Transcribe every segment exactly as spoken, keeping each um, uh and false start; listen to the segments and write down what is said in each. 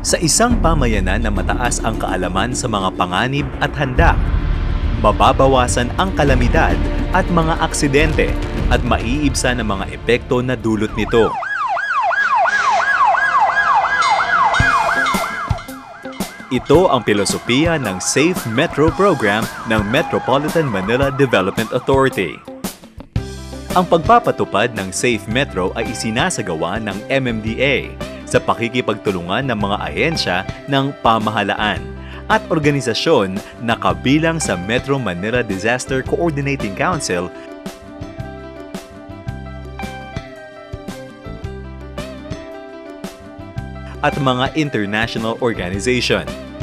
Sa isang pamayanan na mataas ang kaalaman sa mga panganib at handa, mababawasan ang kalamidad at mga aksidente at maiibsan ang mga epekto na dulot nito. Ito ang pilosopiya ng Safe Metro Program ng Metropolitan Manila Development Authority. Ang pagpapatupad ng Safe Metro ay isinasagawa ng M M D A sa pakikipagtulungan ng mga ahensya ng pamahalaan at organisasyon na kabilang sa Metro Manila Disaster Coordinating Council at mga international organization.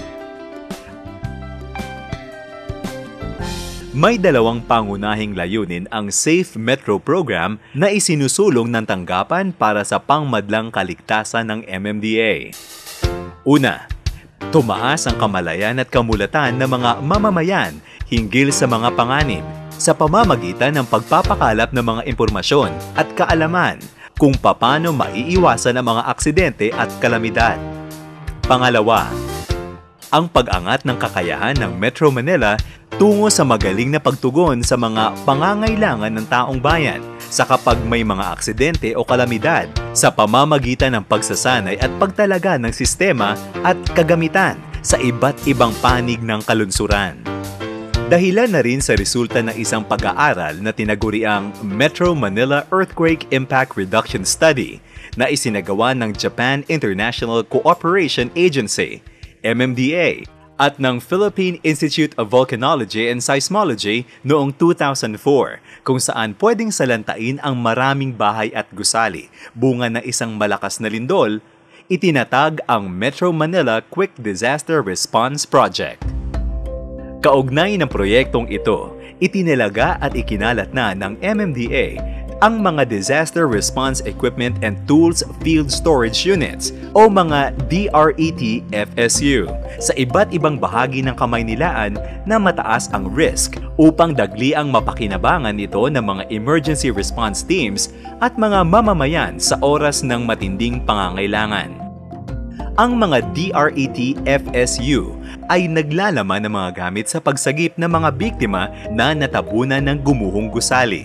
May dalawang pangunahing layunin ang Safe Metro Program na isinusulong ng tanggapan para sa pangmadlang kaligtasan ng M M D A. Una, tumaas ang kamalayan at kamulatan ng mga mamamayan hinggil sa mga panganib sa pamamagitan ng pagpapakalap ng mga impormasyon at kaalaman kung paano maiiwasan ang mga aksidente at kalamidad. Pangalawa, ang pag-angat ng kakayahan ng Metro Manila tungo sa magaling na pagtugon sa mga pangangailangan ng taong bayan sa kapag may mga aksidente o kalamidad sa pamamagitan ng pagsasanay at pagtalaga ng sistema at kagamitan sa iba't ibang panig ng kalunsuran. Dahilan na rin sa resulta ng isang pag-aaral na tinaguriang Metro Manila Earthquake Impact Reduction Study na isinagawa ng Japan International Cooperation Agency, M M D A, at ng Philippine Institute of Volcanology and Seismology noong two thousand four, kung saan pwedeng salantain ang maraming bahay at gusali, bunga ng isang malakas na lindol, itinatag ang Metro Manila Quick Disaster Response Project. Kaugnay ng proyektong ito, itinilaga at ikinalat na ng M M D A ang mga Disaster Response Equipment and Tools Field Storage Units o mga D R E T F S U sa iba't ibang bahagi ng Kamaynilaan na mataas ang risk upang dagli ang mapakinabangan ito ng mga emergency response teams at mga mamamayan sa oras ng matinding pangangailangan. Ang mga D R E T F S U ay naglalaman ng mga gamit sa pagsagip ng mga biktima na natabunan ng gumuhong gusali.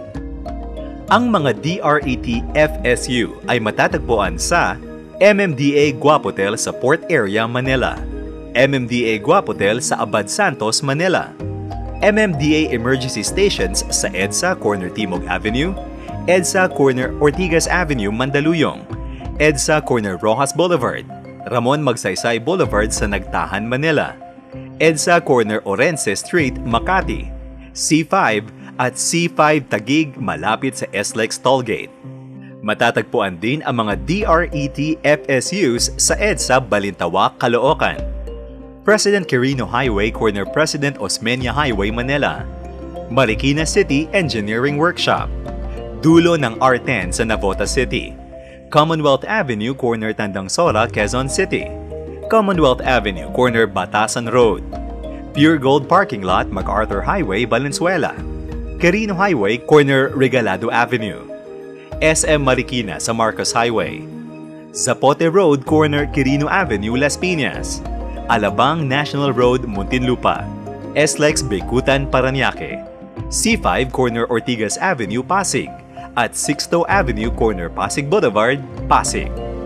Ang mga D R E T F S U ay matatagpuan sa M M D A Guapotel sa Port Area, Manila, M M D A Guapotel sa Abad Santos, Manila, M M D A Emergency Stations sa EDSA Corner Timog Avenue, EDSA Corner Ortigas Avenue, Mandaluyong, EDSA Corner Rojas Boulevard, Ramon Magsaysay Boulevard sa Nagtahan, Manila, EDSA Corner Orense Street, Makati, C five at C five Taguig malapit sa S L E X Tollgate. Matatagpuan din ang mga D R E T F S Us sa EDSA Balintawak, Caloocan, President Quirino Highway Corner President Osmeña Highway, Manila, Marikina City Engineering Workshop, dulo ng R ten sa Navotas City, Commonwealth Avenue Corner Tandang Sora, Quezon City, Commonwealth Avenue Corner Batasan Road, Pure Gold Parking Lot MacArthur Highway, Valenzuela, Quirino Highway Corner Regalado Avenue, S M Marikina sa Marcos Highway, Zapote Road Corner Quirino Avenue, Las Piñas, Alabang National Road, Muntinlupa, S L E X Bikutan, Parañaque, C five Corner Ortigas Avenue, Pasig, at Sixto Avenue Corner Pasig Boulevard, Pasig.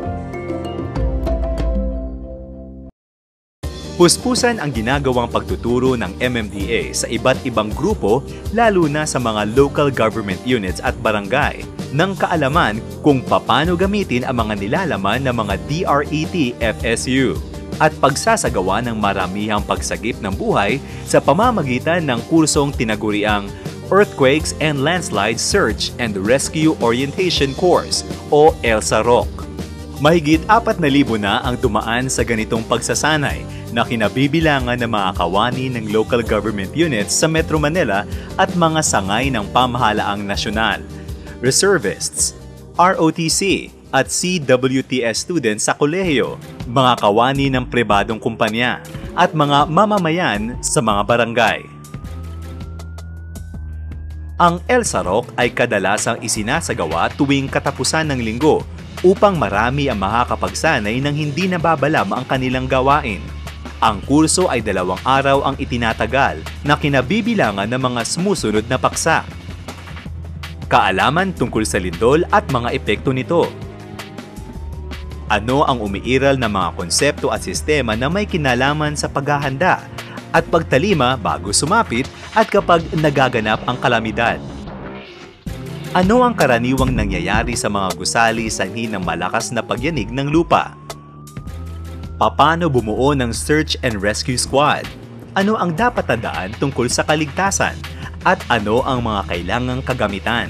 Puspusan ang ginagawang pagtuturo ng M M D A sa iba't ibang grupo, lalo na sa mga local government units at barangay, ng kaalaman kung paano gamitin ang mga nilalaman ng mga D R E T F S U at pagsasagawa ng maramihang pagsagip ng buhay sa pamamagitan ng kursong tinaguriang Earthquakes and Landslide Search and Rescue Orientation Course o ELSA R O C. Mahigit apat na libo na ang tumaan sa ganitong pagsasanay na kinabibilangan ng mga kawani ng local government units sa Metro Manila at mga sangay ng pamahalaang nasyonal, reservists, R O T C at C W T S students sa kolehiyo, mga kawani ng pribadong kumpanya at mga mamamayan sa mga barangay. Ang El Sarok ay kadalasang isinasagawa tuwing katapusan ng linggo upang marami ang makakapagsanay ng hindi nababalam ang kanilang gawain. Ang kurso ay dalawang araw ang itinatagal na kinabibilangan ng mga sumusunod na paksa. Kaalaman tungkol sa lindol at mga epekto nito. Ano ang umiiral na mga konsepto at sistema na may kinalaman sa paghahanda at pagtalima bago sumapit at kapag nagaganap ang kalamidad? Ano ang karaniwang nangyayari sa mga gusali sanhi ng malakas na pagyanig ng lupa? Paano bumuo ng Search and Rescue Squad? Ano ang dapat tandaan tungkol sa kaligtasan? At ano ang mga kailangang kagamitan?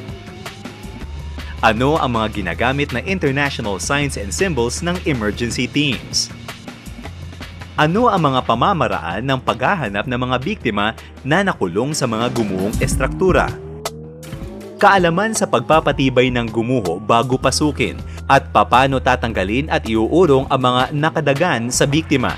Ano ang mga ginagamit na international signs and symbols ng emergency teams? Ano ang mga pamamaraan ng paghahanap ng mga biktima na nakulong sa mga gumuhong estruktura? Kaalaman sa pagpapatibay ng gumuho bago pasukin at paano tatanggalin at iuurong ang mga nakadagan sa biktima.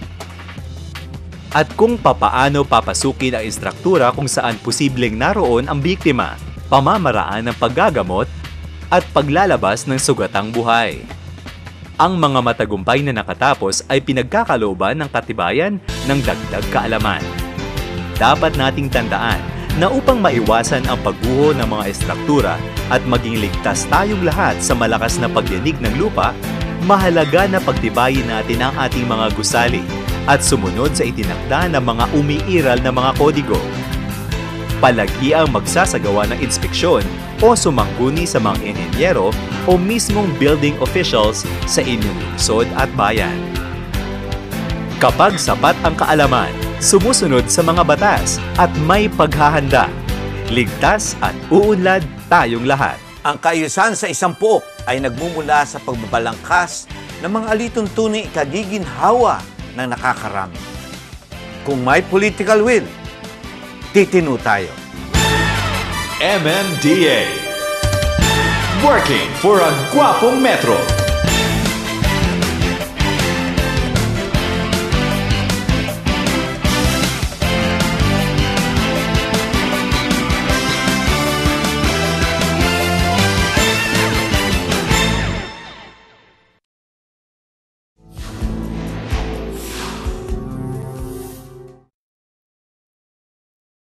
At kung papaano papasukin ang estruktura kung saan posibleng naroon ang biktima, pamamaraan ng paggagamot at paglalabas ng sugatang buhay. Ang mga matagumpay na nakatapos ay pinagkakalooban ng katibayan ng dagdag kaalaman. Dapat nating tandaan na upang maiwasan ang pagguho ng mga estruktura at maging ligtas tayong lahat sa malakas na pagyanig ng lupa, mahalaga na pagtibayin natin ang ating mga gusali at sumunod sa itinakda ng mga umiiral na mga kodigo. Palagi ang magsasagawa ng inspeksyon o sumangguni sa mga inhenyero o mismong building officials sa inyong lungsod at bayan. Kapag sapat ang kaalaman, sumusunod sa mga batas at may paghahanda, ligtas at uunlad tayong lahat. Ang kaayusan sa isang puok ay nagmumula sa pagbabalangkas ng mga alituntuning kagiginhawa ng nakakarami. Kung may political will, titino tayo. M M D A. Working for a Guapong Metro.